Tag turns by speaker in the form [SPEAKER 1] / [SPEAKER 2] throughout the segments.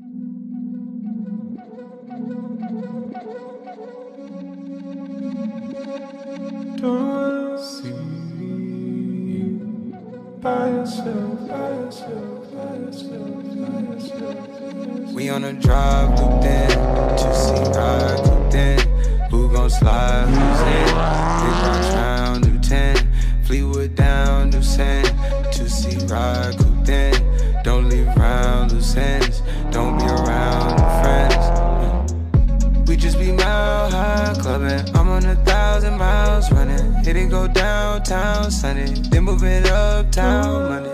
[SPEAKER 1] Don't see you by yourself, by yourself, by yourself, by yourself.
[SPEAKER 2] We on a drive, looped in, 2C ride, cooped in. Who gon' slide, who's in? Big rocks round, new 10. Fleetwood down, new sand. 2C ride, cooped in. Don't leave around loose ends. Don't be around new friends. We just be mile high clubbing. I'm on 1,000 miles running. Hit it go downtown Sunday, then move it uptown Monday.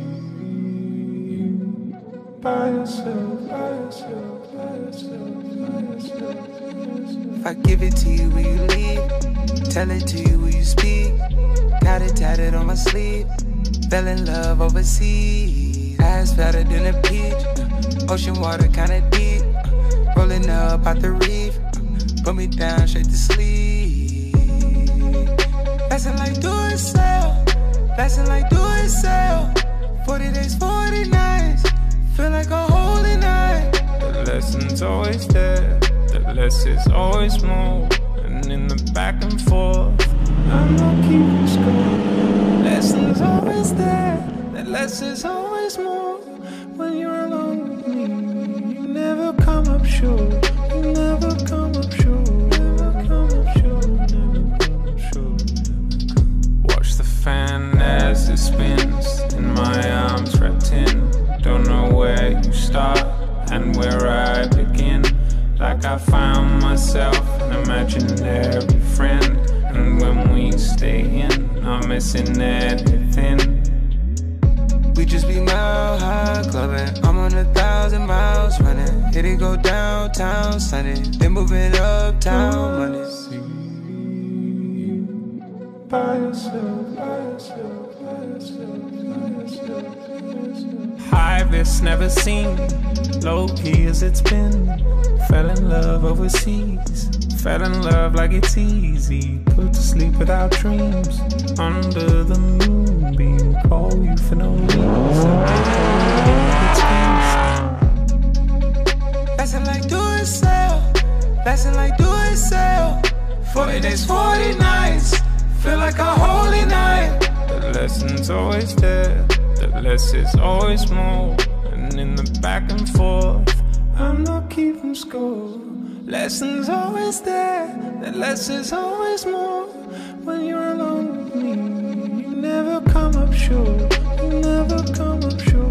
[SPEAKER 1] By yourself, by yourself, by yourself, by yourself.
[SPEAKER 2] If I give it to you, will you leave? Tell it to you, will you speak? Got it tatted on my sleeve. Fell in love overseas. Ass fatter than a peach. Ocean water kinda deep. Rolling up out the reef. Put me down straight to sleep. Lesson like do it sell. Lesson like do it sell. 40 days, 40 nights. Feel like a holy night.
[SPEAKER 1] The lesson's always there. The less is always more. And in the back and forth, I'm not keeping score. Lesson's always there. The less is always more. When you're alone with me, you never come up short. You never come up short. Never come up short. Never come up short. Watch the fan as it spins. In my arms wrapped in. Don't know where you start and where I begin. Like I found myself an imaginary friend. And when we stay in, I'm missing everything.
[SPEAKER 2] We just be mile high clubbing. I'm on 1,000 miles running. Hit it go downtown Sunday, then move it uptown Monday.
[SPEAKER 1] By yourself, by yourself, by yourself, by yourself, by yourself. High risk never seen, low key as it's been. Fell in love overseas, fell in love like it's easy. Put to sleep without dreams, under the moonbeam. Call you for no reason.
[SPEAKER 2] Lesson like do it sell. Lesson like do it sell. 40 days, 40 nights. Feel like a holy night.
[SPEAKER 1] The lesson's always there. The less is always more. And in the back and forth, I'm not keeping score. Lesson's always there. The less is always more. When you're alone with me, you never come up short. You never come up short.